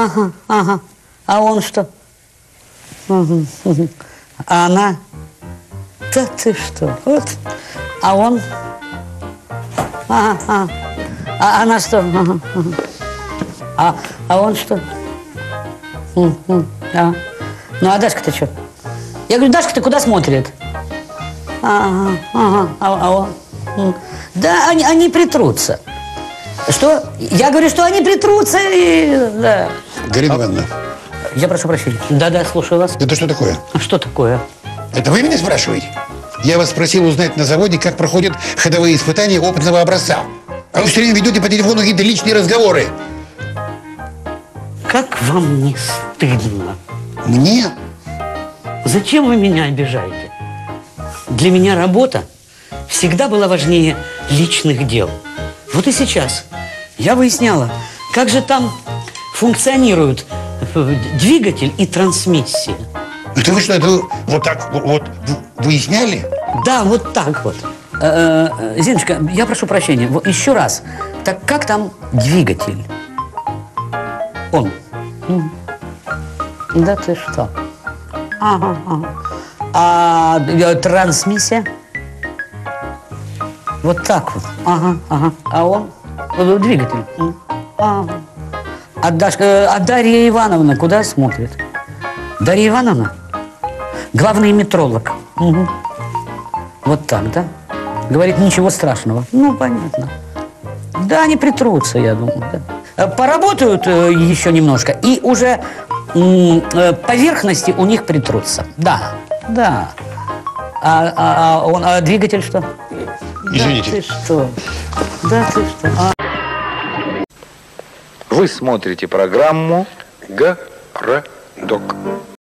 Ага, ага. А он что? Угу, угу. А она? Да ты что? Вот. А он? Ага, ага. А она что? Ага, ага. А он что? А. Ну, а Дашка-то что? Я говорю, Дашка, ты куда смотрит? Ага, ага. А он? Да, они притрутся. Что? Я говорю, что они притрутся и... Да. Галина Ивановна. Я прошу прощения. Да-да, слушаю вас. Это что такое? А что такое? Это вы меня спрашиваете? Я вас просил узнать на заводе, как проходят ходовые испытания опытного образца. А вы все время ведете по телефону какие-то личные разговоры. Как вам не стыдно? Мне? Зачем вы меня обижаете? Для меня работа всегда была важнее личных дел. Вот и сейчас я выясняла, как же там функционируют двигатель и трансмиссия. Это вы что, это вы вот так вот выясняли? Да, вот так вот. Зиночка, я прошу прощения, вот еще раз. Так как там двигатель? Он. Да ты что? Ага, ага. А трансмиссия? Вот так вот. Ага, ага. А он? Двигатель. Ага. А Дарья Ивановна куда смотрит? Дарья Ивановна? Главный метролог. Угу. Вот так, да? Говорит, ничего страшного. Ну, понятно. Да, они притрутся, я думаю. Да. Поработают еще немножко, и уже поверхности у них притрутся. Да, да. А двигатель что? Извините. Да ты что? Да ты что? Вы смотрите программу «Городок».